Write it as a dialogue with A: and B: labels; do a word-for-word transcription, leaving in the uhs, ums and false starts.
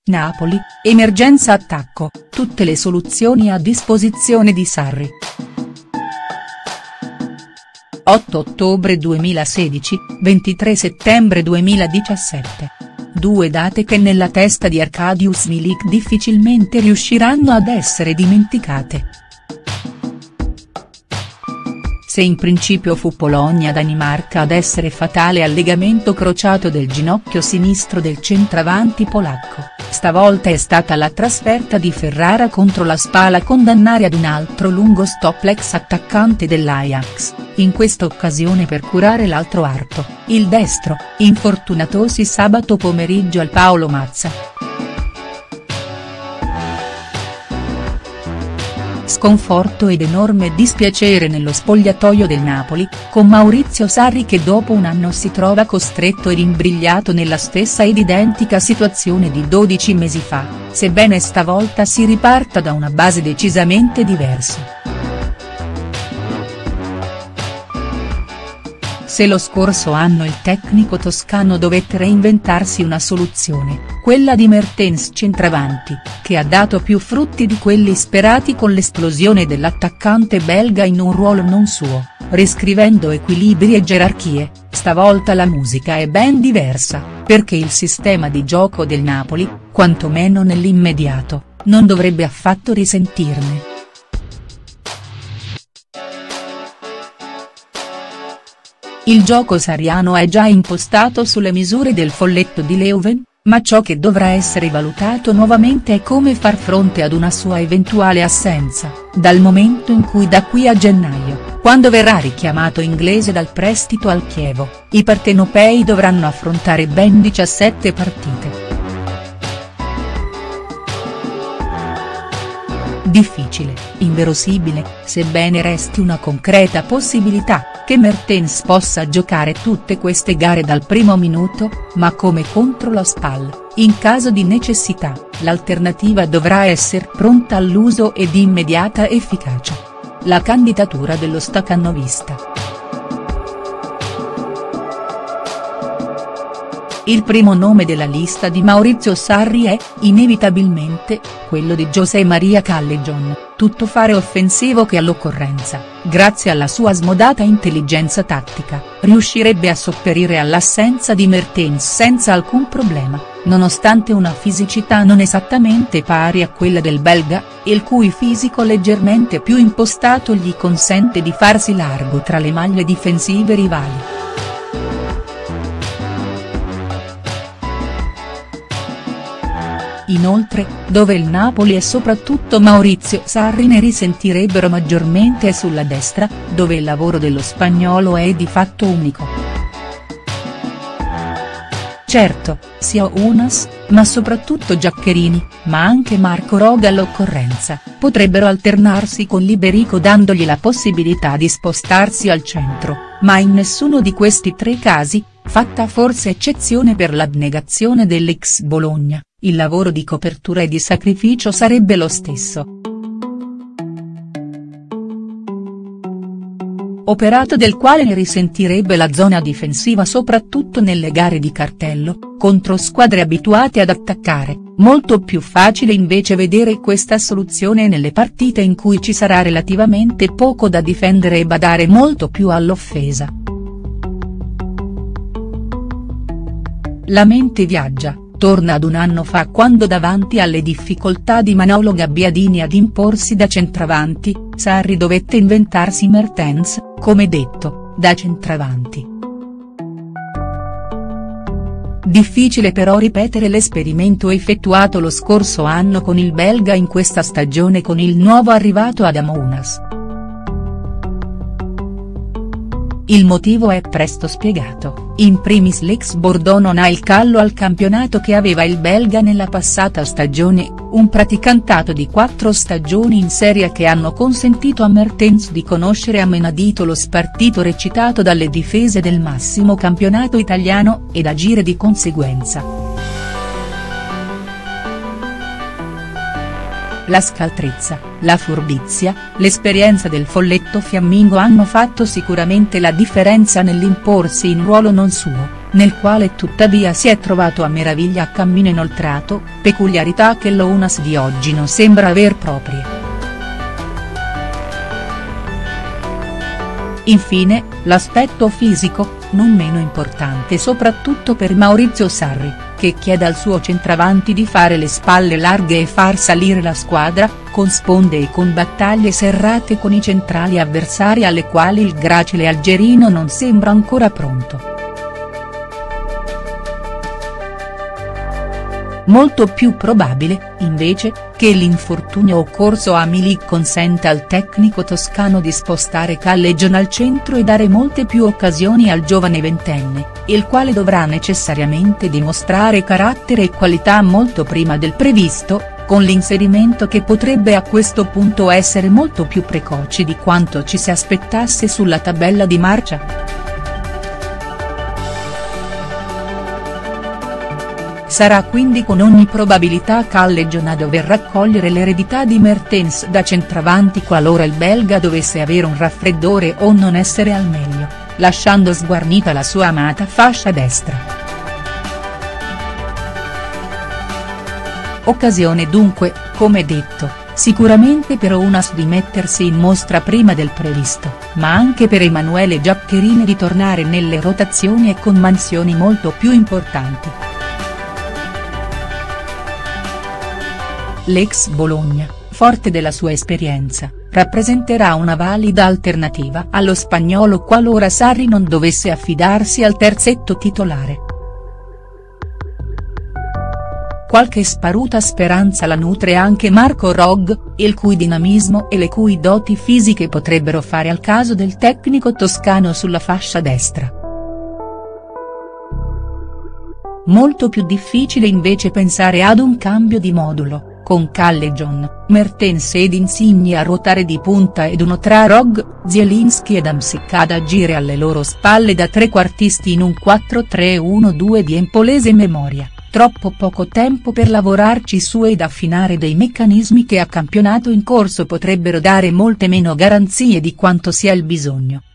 A: Napoli, emergenza attacco, tutte le soluzioni a disposizione di Sarri. otto ottobre duemilasedici, ventitré settembre duemiladiciassette. Due date che nella testa di Arkadiusz Milik difficilmente riusciranno ad essere dimenticate. Se in principio fu Polonia-Danimarca ad essere fatale al legamento crociato del ginocchio sinistro del centravanti polacco, stavolta è stata la trasferta di Ferrara contro la Spal a condannare ad un altro lungo stop l'ex attaccante dell'Ajax, in questa occasione per curare l'altro arto, il destro, infortunatosi sabato pomeriggio al Paolo Mazza. Sconforto ed enorme dispiacere nello spogliatoio del Napoli, con Maurizio Sarri che dopo un anno si trova costretto ed imbrigliato nella stessa ed identica situazione di dodici mesi fa, sebbene stavolta si riparta da una base decisamente diversa. Se lo scorso anno il tecnico toscano dovette reinventarsi una soluzione, quella di Mertens centravanti, che ha dato più frutti di quelli sperati con l'esplosione dell'attaccante belga in un ruolo non suo, riscrivendo equilibri e gerarchie, stavolta la musica è ben diversa, perché il sistema di gioco del Napoli, quantomeno nell'immediato, non dovrebbe affatto risentirne. Il gioco sarriano è già impostato sulle misure del folletto di Leuven, ma ciò che dovrà essere valutato nuovamente è come far fronte ad una sua eventuale assenza, dal momento in cui da qui a gennaio, quando verrà richiamato inglese dal prestito al Chievo, i partenopei dovranno affrontare ben diciassette partite. Difficile, inverosimile, sebbene resti una concreta possibilità, che Mertens possa giocare tutte queste gare dal primo minuto, ma come contro la Spal, in caso di necessità, l'alternativa dovrà essere pronta all'uso e di immediata efficacia. La candidatura dello staccanovista. Il primo nome della lista di Maurizio Sarri è, inevitabilmente, quello di José María Callejon, tuttofare offensivo che all'occorrenza, grazie alla sua smodata intelligenza tattica, riuscirebbe a sopperire all'assenza di Mertens senza alcun problema, nonostante una fisicità non esattamente pari a quella del belga, il cui fisico leggermente più impostato gli consente di farsi largo tra le maglie difensive rivali. Inoltre, dove il Napoli e soprattutto Maurizio Sarri ne risentirebbero maggiormente è sulla destra, dove il lavoro dello spagnolo è di fatto unico. Certo, sia Unas, ma soprattutto Giaccherini, ma anche Marco Roga all'occorrenza, potrebbero alternarsi con Liberico dandogli la possibilità di spostarsi al centro, ma in nessuno di questi tre casi, fatta forse eccezione per l'abnegazione dell'ex Bologna, il lavoro di copertura e di sacrificio sarebbe lo stesso. Operato del quale ne risentirebbe la zona difensiva soprattutto nelle gare di cartello, contro squadre abituate ad attaccare, molto più facile invece vedere questa soluzione nelle partite in cui ci sarà relativamente poco da difendere e badare molto più all'offesa. La mente viaggia, torna ad un anno fa quando davanti alle difficoltà di Manolo Gabbiadini ad imporsi da centravanti, Sarri dovette inventarsi Mertens, come detto, da centravanti. Difficile però ripetere l'esperimento effettuato lo scorso anno con il belga in questa stagione con il nuovo arrivato Adam Unas. Il motivo è presto spiegato, in primis l'ex Bordeaux non ha il callo al campionato che aveva il belga nella passata stagione, un praticantato di quattro stagioni in Serie A che hanno consentito a Mertens di conoscere a menadito lo spartito recitato dalle difese del massimo campionato italiano, ed agire di conseguenza. La scaltrezza, la furbizia, l'esperienza del folletto fiammingo hanno fatto sicuramente la differenza nell'imporsi in ruolo non suo, nel quale tuttavia si è trovato a meraviglia a cammino inoltrato, peculiarità che l'Ounas di oggi non sembra aver proprie. Infine, l'aspetto fisico, non meno importante soprattutto per Maurizio Sarri, che chiede al suo centravanti di fare le spalle larghe e far salire la squadra, con sponde e con battaglie serrate con i centrali avversari alle quali il gracile algerino non sembra ancora pronto. Molto più probabile, invece, che l'infortunio occorso a Milik consenta al tecnico toscano di spostare Callejon al centro e dare molte più occasioni al giovane ventenne, il quale dovrà necessariamente dimostrare carattere e qualità molto prima del previsto, con l'inserimento che potrebbe a questo punto essere molto più precoce di quanto ci si aspettasse sulla tabella di marcia. Sarà quindi con ogni probabilità Callejon a dover raccogliere l'eredità di Mertens da centravanti qualora il belga dovesse avere un raffreddore o non essere al meglio, lasciando sguarnita la sua amata fascia destra. Occasione dunque, come detto, sicuramente per Ounas di mettersi in mostra prima del previsto, ma anche per Emanuele Giaccherini di tornare nelle rotazioni e con mansioni molto più importanti. L'ex Bologna, forte della sua esperienza, rappresenterà una valida alternativa allo spagnolo qualora Sarri non dovesse affidarsi al terzetto titolare. Qualche sparuta speranza la nutre anche Marco Rog, il cui dinamismo e le cui doti fisiche potrebbero fare al caso del tecnico toscano sulla fascia destra. Molto più difficile invece pensare ad un cambio di modulo, con Callejon, Mertens ed Insigne a ruotare di punta ed uno tra Rog, Zielinski ed Hamsik ad agire alle loro spalle da trequartisti in un quattro tre uno due di empolese memoria, troppo poco tempo per lavorarci su ed affinare dei meccanismi che a campionato in corso potrebbero dare molte meno garanzie di quanto sia il bisogno.